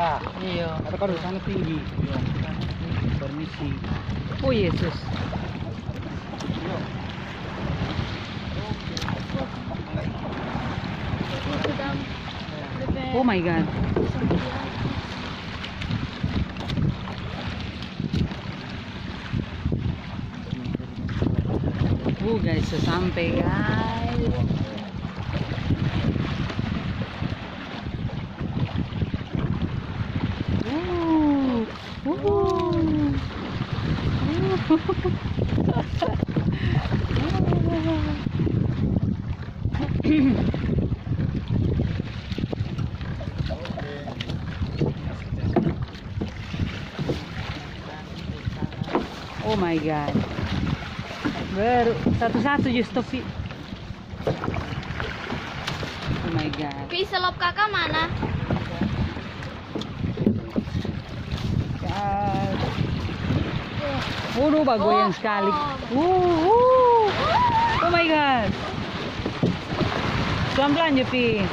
kita. Iya. Atau kalau sangat tinggi. Iya. Permisi. Oh Yesus. Oh my God. Guys, so sampai guys. Oh my God. Baru satu-satu just topi. Oh my God. Pi, selop kakak mana? Waduh, bagoyang sekali. Oh my God. Pelan-pelan ya, Pi.